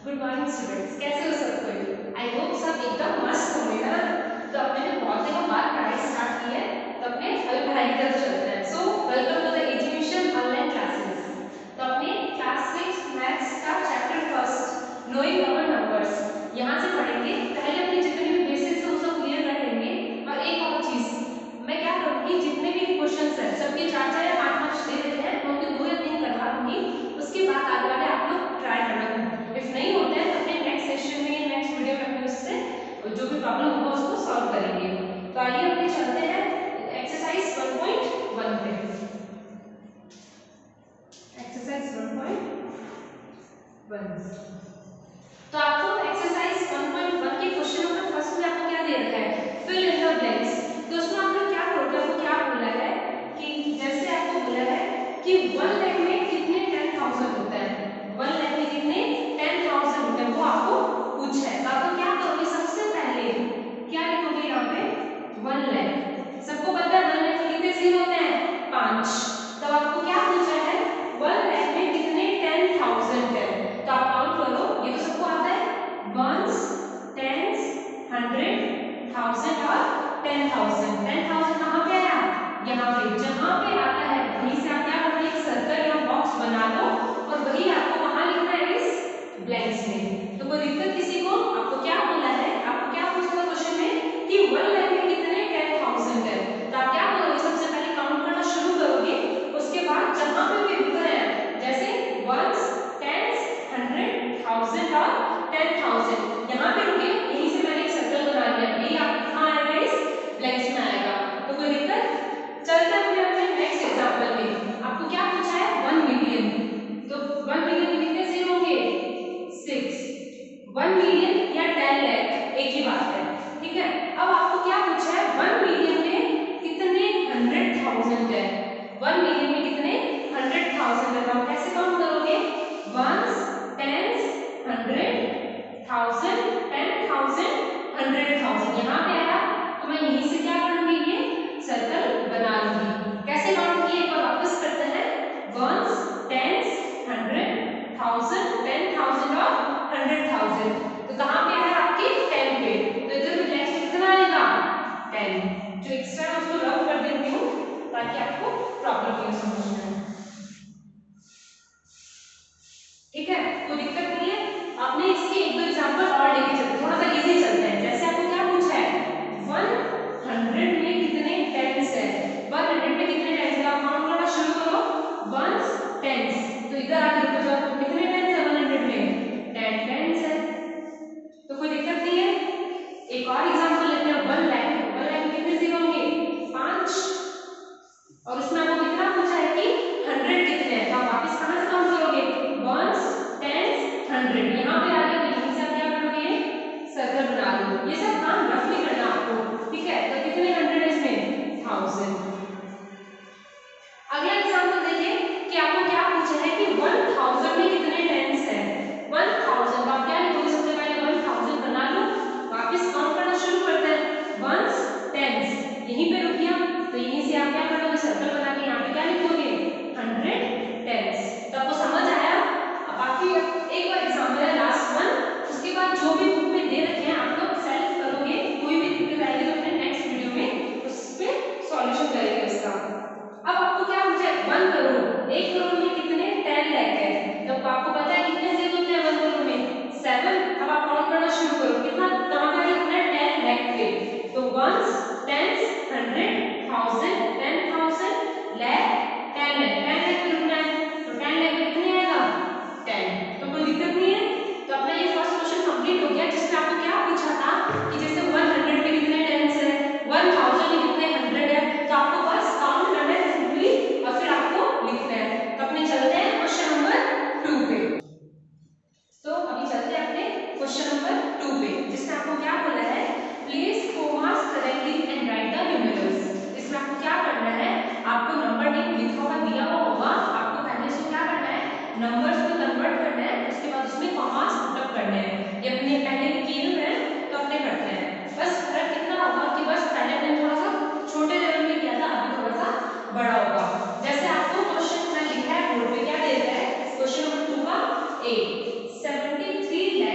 Good morning students, कैसे हो सब कोई? आई होप सब एकदम मस्त होंगे, है ना? तो अपने ने बहुत दिनों बाद पढ़ाई स्टार्ट की है, तो अपने अभी पढ़ाई की तरफ चलते हैं। So welcome to the education online classes. तो अपने क्लास 6 मैथ्स का chapter first knowing our numbers यहाँ से पढ़ेंगे। पहले अपने जितने भी बेसिक्स है वो सब क्लियर कर लेंगे। और एक और चीज मैं क्या करूँगी, जितने भी क्वेश्चंस हैं सबके 4-4 या 5 मार्क्स दे देते हैं, मैं उनके 2 या 3 करवा दूंगी। उसके बाद आगे वाले आप लोग ट्राई करना। इफ नहीं होता है तो अपने नेक्स्ट सेशन में या नेक्स्ट वीडियो में अपने उससे जो भी प्रॉब्लम होगा उसको सॉल्व करेंगे। तो आइए अपने चलते हैं एक्सरसाइज 1.1 पे। एक्सरसाइज 1.1। तो आपको एक्सरसाइज 1.1 के क्वेश्चन नंबर फर्स्ट में आपको क्या दे रखा है, फिल इन द ब्लैंक्स। तो उसमें आपने क्या करोगे, आपको क्या बोला है कि जैसे आपको बोला है कि 1 लाख में कितने 10,000 होता है, 1 लाख में कितने 10,000 होते हैं, वो आपको पूछा है। तो आप क्या करोगे, सबसे पहले क्या लिखोगे यहाँ पे 1 लाख। सबको पता है 1 लाख में कितने जीरो होते हैं, 5। तो आपको क्या पूछा है 1 लाख में कितने 10,000 है। तो आप काउंट करो, ये तो सबको आता है, वंस, टेंस, 100, 1000 और 10,000। 10,000 कहाँ पे आया, यहाँ पे। जहाँ पे आता है वहीं से आप क्या करोगे, एक सर्कल या बॉक्स बना लो और वही आपको वहां लिखना है इस ब्लैंक्स में। तो कोई दिक्कत किसी को? आपको क्या बोला है, आपको क्या पूछा था क्वेश्चन में कि 1 लाख में कितने 10,000 है। तो आप क्या करोगे, सबसे पहले काउंट करना शुरू करोगे। उसके बाद जहां पे भी रुक रहे हैं, जैसे वंस, टेंस, 100, 1000 और 10,000, यहाँ पे रुके, यहीं से मैंने एक सर्कल बना लिया। यही आप कहाँ आएगा, इस ब्लैंक्स में आएगा। तो कोई दिक्कत? चलते हैं अपने नेक्स्ट एग्जांपल में। आपको क्या पूछा है 1 मिलियन। तो 1 मिलियन में कितने जीरो होंगे, 6। 1 मिलियन या 10 लाख एक ही बात है, ठीक है। अब आपको क्या पूछा है 1 मिलियन में कितने 100,000 है। 1 मिलियन में कितने 100,000 है। तो आप कैसे काउंट करोगे, वंस, टेंस, 100, 1000, 10,000, 100,000। यहाँ पे आया तो मैं यहीं से क्या करूंगी, ये सर्कल बना लूंगी। कैसे काउंट किए एक बार वापस करते हैं, वंस, टेंस, 100, 1000, 10,000 और 100,000। तो कहाँ पे आया आपके 10 पे। तो इधर भी नेक्स्ट कितना आएगा 10। जो एक्स्ट्रा है उसको रब कर देती हूँ ताकि आपको प्रॉब्लम नहीं समझना है, ठीक है। कोई दिक्कत नहीं है। आपने इसके एक दो एग्जांपल और लेके चलते, थोड़ा सा इजी चलते हैं। जैसे आपको क्या पूछा है 100 में कितने टेंस है। 100 में कितने टेंस है, आप काउंट करना शुरू करो, वंस, टेंस। तो इधर आके रुको जाओ, तो कितने टेंस है 100 में, 10 टेंस है। तो कोई दिक्कत नहीं है। एक और एग्जांपल लेते हैं 1 लाख। 1 लाख में कितने जीरो होंगे, 5। और उसमें आपको कितना पूछा है कि 100 कितने हैं। तो आप वापस कहां से काउंट करोगे, वंस, टेंस, 100। यहाँ पे आ गया तो यहीं से आप क्या करोगे, सर्कल बना लो। ये सब काम रफली करना आपको, ठीक है। तो कितने 100 है इसमें, 1000। अगला एग्जांपल देखिए कि आपको क्या पूछा है कि 1000 में कितने टेंस है। 1000 तो आप क्या लिखोगे, सबसे पहले 1000 बना लो, वापस काउंट करना शुरू करते हैं, वंस, टेंस। यहीं पे रुक गया तो यहीं से आप क्या करोगे, सर्कल बना के यहाँ पे क्या लिखोगे 100 टेंस। तो आपको समझ आया। अब बाकी एक और एग्जांपल है लास्ट वन, उसके बाद जो भी बुक में दे रखे हैं आप लोग सेल्फ करोगे। कोई भी दिक्कत आएगी तो अपने नेक्स्ट वीडियो में उस पे सॉल्यूशन करेंगे उसका। अब आपको क्या पूछा है 1 करोड़। 1 करोड़ में कितने 10 लाख है। तो आपको पता है कितने जीरो होते हैं 1 करोड़ में, 7। अब आप काउंट करना शुरू करो, कितना कहां पे लिखना है 10 लाख पे। तो वंस, टेंस, 100, 1000, 10,000, लाख, 10 लाख। 10 लाख पे रुकना है, तो 10 लाख में कितने आएगा 10। तो कोई दिक्कत नहीं है। तो अपना ये फर्स्ट क्वेश्चन कंप्लीट हो गया, जिसमें आपको क्या पूछा था कि जैसे 100 में कितने टेंस है, 1000 में कितने 100 है। तो आपको बस काउंट करना है सिंपली और फिर आपको लिखना है। तो अपने चलते हैं क्वेश्चन नंबर 2 पे। तो अभी चलते हैं अपने क्वेश्चन नंबर 2 पे, जिसमें आपको क्या बोला है, place commas correctly and write the numerals. इसमें आपको क्या करना है, आपको नंबर नेम लिखा हुआ दिया हुआ होगा, आपको पहले से क्या करना है, नंबर्स में कन्वर्ट करना है, उसके बाद उसमें कॉमास पुटअप करने हैं। ये अपने पहले किए हुए हैं तो अपने करते हैं। बस फर्क कितना होगा कि बस पहले हमने थोड़ा सा छोटे लेवल में किया था, अभी थोड़ा सा बड़ा होगा। जैसे आपको क्वेश्चन में लिखा है बोर्ड पे, क्या दे रहा है क्वेश्चन नंबर 2 का ए, 73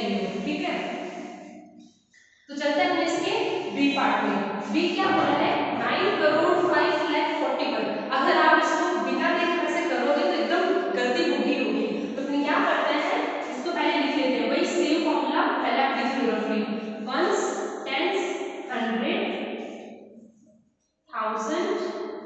वैल्यू, ठीक है। तो चलते हैं अपने इसके बी पार्ट में। बी क्या बोला है, 9 करोड़ 5 लाख 41। अगर आप इसको बिना देखे ऐसे करोगे तो एकदम गलती होगी होगी। तो अपने क्या करते हैं, इसको पहले लिख लेते हैं, वही सेम फॉर्मूला पहले आप लिख लो रफली। Once, tense, hundred, thousand,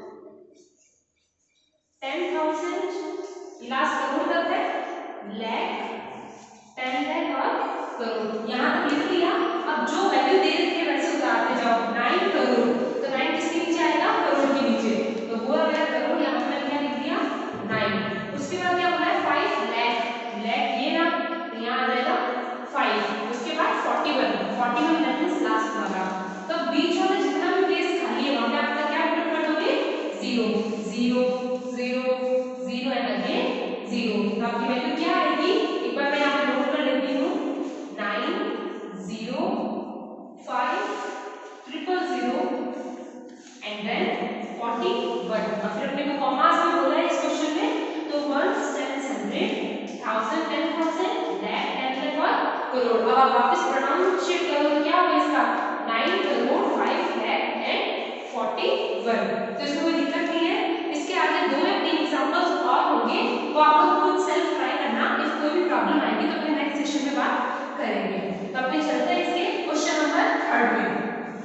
10,000, last crore तक है, लाख, 10 लाख और करोड़। यहाँ तक लिख लिया। अब जो वैल्यू दे रखी है वैसे उतारते जाओ। 9 करोड़, तो 9 किसके नीचे आएगा, करोड़ के नीचे, तो वो आ गया करोड़। यहाँ पे क्या लिख दिया, 9। उसके बाद क्या बोला है, 5 लाख, लाख ये ना, तो यहाँ आ जाएगा 5। उसके बाद 41 दैट मींस लास्ट वाला। तो बीच वाला जितना भी प्लेस खाली है वहां पे आपका क्या पुट कर दोगे, 0 0 0 0 एंड अगेन 0। तो आपकी वैल्यू क्या आएगी, एक बार मैं यहाँ पे नोट कर लेती हूँ, 9 0 5 0 एंड देन 41। और फिर अपने को कॉमास में बोला है इस क्वेश्चन में, तो 1 10 100 1000 10,000 लाख 10 लाख और करोड़। अब आप वापस प्रोनाउंसिएट करो तो क्या होगा इसका, 9 करोड़ 5 लाख एंड 41। तो इसमें कोई दिक्कत नहीं है। इसके आगे 2 या 3 एग्जांपल्स और होंगे, वो आप लोग खुद सेल्फ ट्राई करना। इफ कोई भी प्रॉब्लम आएगी तो अपने नेक्स्ट सेशन में बात करेंगे। तो अपने चलते हैं इसके क्वेश्चन नंबर 3 में।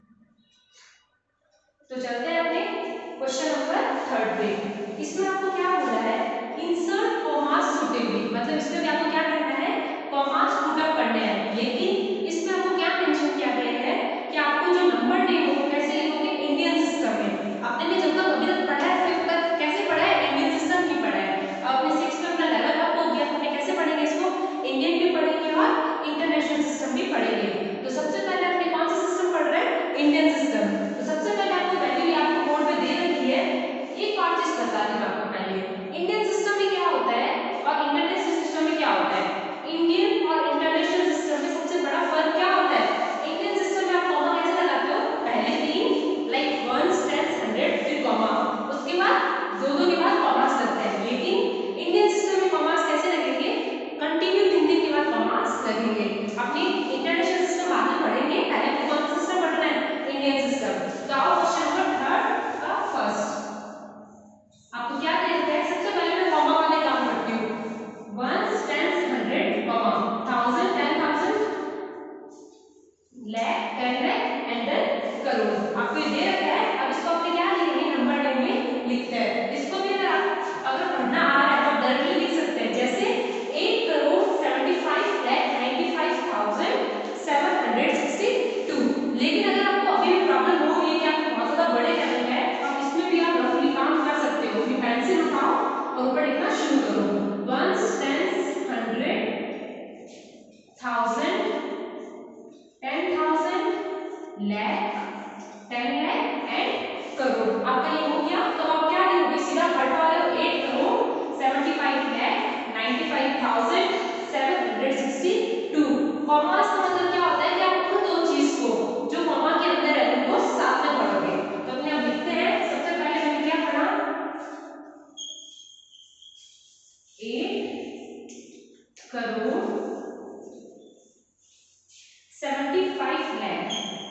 तो चलते हैं अपने क्वेश्चन नंबर 3 पे। इसमें आपको क्या बोला है, इंसर्ट कॉमास सुटेबली, मतलब इसमें भी आपको क्या करना है, कॉमास पुट अप करने हैं। लेकिन इसमें आपको क्या मेंशन किया गया है कि आपको जो नंबर नेम हो कैसे लिखोगे, इंडियन सिस्टम में। आपने ने जब तक अभी तक पढ़ा है 5th तक कैसे पढ़ा है, इंडियन सिस्टम की पढ़ा है। अब अपने 6th में अपना लेवल अप हो गया, हमने कैसे पढ़ेंगे इसको, इंडियन भी पढ़ेंगे और इंटरनेशनल सिस्टम भी पढ़ेंगे। तो सबसे पहले अपने कौन सा सिस्टम पढ़ रहे हैं, इंडियन सिस्टम। तो सबसे पहले आपको वैल्यू आपको बोर्ड पे दे रखी है। एक और चीज बता दूं आपको पहले, इंडियन सिस्टम में क्या होता है और इंटरनेशनल सिस्टम में क्या होता है। इंडियन और इंटरनेशनल सिस्टम में सबसे बड़ा फर्क क्या होता है, इंडियन सिस्टम में आप कॉमा कैसे लगाते हो, पहले 3 लाइक 1 10 100 फिर कॉमा, उसके बाद 2 के बाद कॉमास लगते हैं। लेकिन इंडियन सिस्टम में कॉमास कैसे लगेंगे, कंटिन्यू 3 के बाद कॉमास लगेंगे। अपने इंटरनेशनल सिस्टम बाद में पढ़ेंगे, पहले आपको कौन सा सिस्टम पढ़ना है, इंडियन सिस्टम। तो आओ क्वेश्चन नंबर 3 का फर्स्ट आपको क्या दे रखा है, सबसे पहले मैं कॉमा वाले काम करती हूँ। 1 10 100 comma 1000 10,000 lakh 10 lakh and then crore. आपको ये दे रखा है। अब इसको आपने क्या लिखना है, नंबर नेम में लिखते हैं। इसको भी अगर पढ़ना आ रहा है तो आप डायरेक्टली लिख सकते हैं, जैसे 8 करोड़ 75 लाख 95,762। लेकिन अगर आपको अभी भी प्रॉब्लम हो रही है कि आपको बहुत ज्यादा बड़े लेवल का है, तो आप इसमें भी आप रफली काम कर सकते हो। अपनी पेंसिल उठाओ और ऊपर लिखना शुरू करो, 1 10 100 1000 10,000 लाख 10 लाख एंड करोड़। आपका ये हो गया। तो आप क्या लिखोगे, सीधा हट वाले 8 करोड़ 75 लाख 95,762। कॉमास का मतलब क्या होता है कि आप उन 2 चीज को जो कॉमा के अंदर है उनको साथ में पढ़ोगे। तो अपने आप लिखते हैं, सबसे पहले मैंने क्या पढ़ा, 8 करोड़ 75 लाख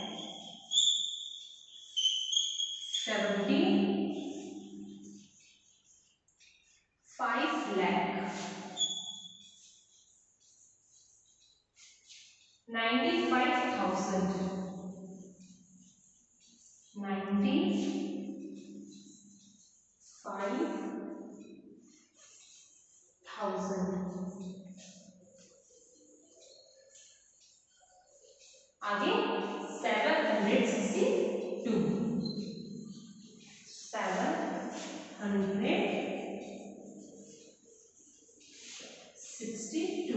75 लाख 95,000 आगे 762 762।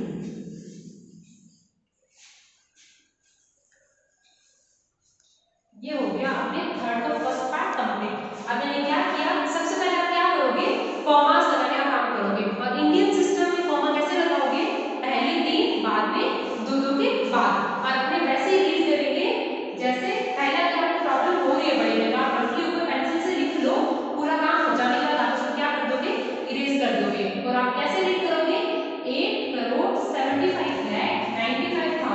ये हो गया आपने थर्ड का फर्स्ट पार्ट कंप्लीट। अब मैंने क्या किया, सबसे पहले आप क्या करोगे, कॉमास लगाने का काम करोगे। और इंडियन सिस्टम में कॉमा कैसे लगाओगे, पहले 3 बाद में 2 के बाद। और अपने वैसे ही रीड करेंगे जैसे पहले अगर आपको प्रॉब्लम हो रही है बड़ी में, तो आप रफली ऊपर पेंसिल से लिख लो, पूरा काम हो जाने के बाद आप उसको क्या कर दोगे, इरेज कर दोगे। और आप कैसे रीड करोगे, 8 करोड़ 75 लाख 95,762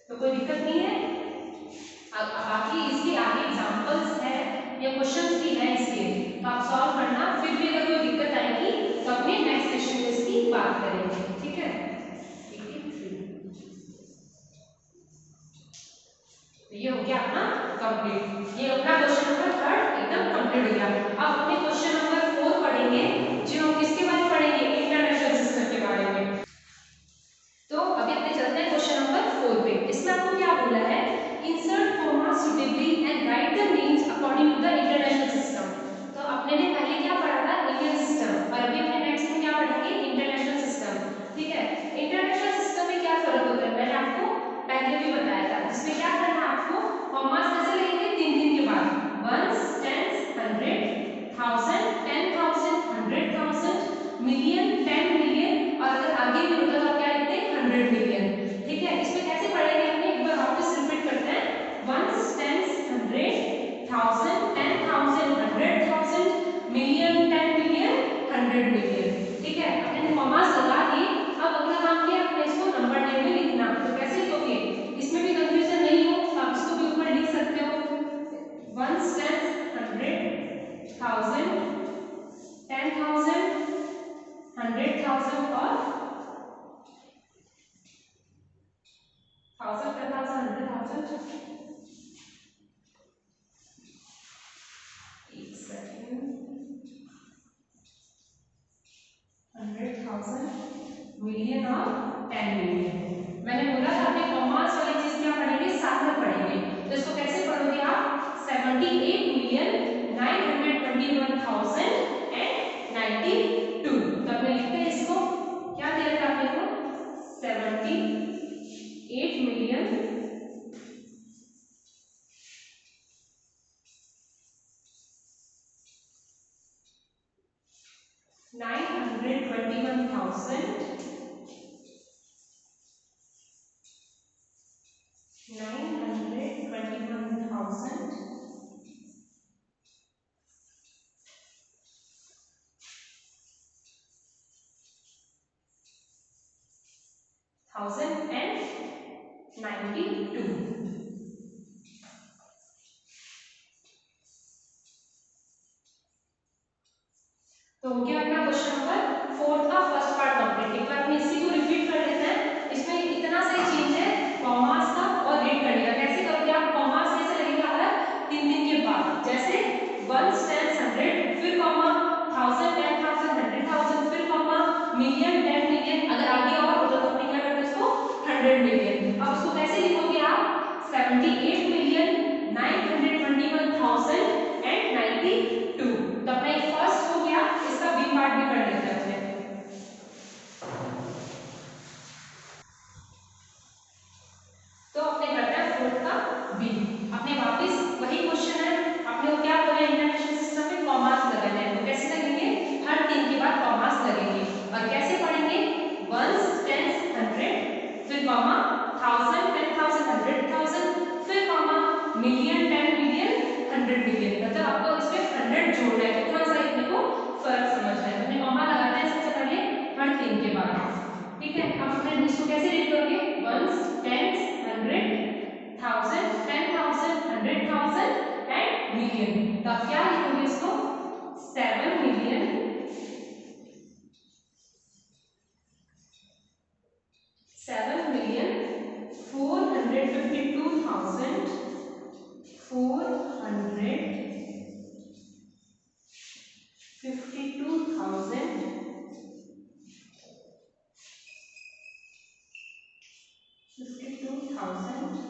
तो कोई दिक्कत नहीं है। बाकी इसके आगे एग्जांपल्स है या क्वेश्चंस भी है इसके, तो आप सॉल्व करना। फिर भी अगर कोई दिक्कत आएगी तो अपने नेक्स्ट सेशन में इसकी बात करेंगे, ठीक है। ये हो गया अपना कंप्लीट, ये अपना क्वेश्चन नंबर 3 एकदम कंप्लीट हो गया। अब अपने क्वेश्चन नंबर 4 पढ़ेंगे, जो हम किसके बारे में पढ़ेंगे, इंटरनेशनल सिस्टम के बारे में। तो अभी अपने चलते हैं क्वेश्चन नंबर 4 पे। इसमें आपको क्या बोला है, insert comma suitably and write the means according to the international system. तो अपने ने पहले क्या पढ़ा था, इंडियन सिस्टम, और अभी अपने नेक्स्ट में क्या पढ़ेंगे, इंटरनेशनल सिस्टम, ठीक है। इंटरनेशनल सिस्टम में क्या फर्क होता है, मैंने आपको पहले भी बताया था। इसमें क्या करना है आपको, कॉमास कैसे लगेंगे, 3 के बाद, वंस, टेंस, 100, 1000, 10,000, 100,000, मिलियन, 10 मिलियन, और अगर आगे भी होता तो आप क्या लिखते हैं, 100 मिलियन, ठीक है। इसमें कैसे पढ़ेंगे अपने, एक बार वापस रिपीट करते हैं, ones, tens, 100, 1000, 10,000, 100,000, million, 10 million, 100 million, ठीक है। अपने कॉमास लगा दिए। अब अगला काम क्या है, अपने इसको नंबर टेन में लिखना। तो कैसे लिखोगे, इसमें भी कंफ्यूजन नहीं हो तो आप इसको भी ऊपर लिख सकते हो, वंस, टेंस, 100, 1000, 10,000, 100,000 और 1000, 10,000, 100,000। एक सेकंड, 100,000, मिलियन और 10 मिलियन। मैंने बोला था अपने कॉमास वाली चीज क्या पढ़ेंगे, साथ में पढ़ेंगे। तो इसको कैसे पढ़ोगे आप, 78,921,092। तो अपने लिखते हैं इसको, क्या दिया था आपने को, 78 मिलियन 921,000 1,092। तो हो गया अपना क्वेश्चन नंबर 4 का फर्स्ट पार्ट कंप्लीट। एक बार अपने इसी को रिपीट कर लेते हैं। इसमें इतना सही चेंज है कॉमास का और रीड करने का। कैसे करोगे आप, कॉमास कैसे लगेगा हर 3 के बाद, जैसे वंस, टेंस, 100, फिर कॉमा, 1000, 10,000, 100,000, फिर कॉमा, मिलियन, 10 मिलियन, अगर आगे और होता तो अपने क्या करते इसको 100 मिलियन। अब इसको कैसे लिखोगे आप, 78,921,092। तो अपना एक फर्स्ट हो गया, इसका बी पार्ट भी कर लेते हैं अपने। तो अपने करते हैं 4 का बी। अपने वापस वही क्वेश्चन है, अपने को क्या बोला, इंटरनेशनल सिस्टम में कॉमास लगाना है। तो कैसे लगेंगे, हर 3 के बाद कॉमास लगेंगे। और कैसे पढ़ेंगे, वंस, टेंस, 100, फिर कॉमा, 1000, 10,000, 100,000, फिर कॉमा, मिलियन, 10 मिलियन, 100 मिलियन। मतलब आपको इसमें 100 जोड़ना है, कितना सा इतने को फर्क समझना है। अपने कॉमा लगाना है सबसे पहले हर 3 के बाद, ठीक है। अब अपने इसको कैसे रीड करोगे, वंस, टेंस, 100, 1000, 10,000, 100,000 एंड मिलियन। तो आप क्या लिखोगे इसको, 7 मिलियन 452,000